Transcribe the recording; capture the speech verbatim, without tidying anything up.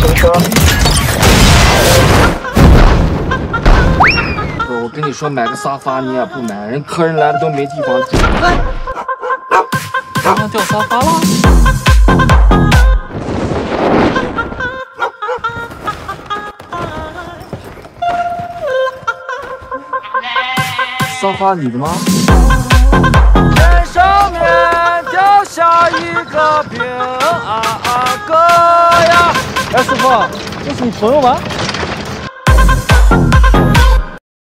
停车。 我跟你说，买个沙发你也不买，人客人来了都没地方住。刚刚掉沙发了。沙发你的吗？天上面掉下一个兵啊啊哥呀！哎，师傅，这是你朋友吗？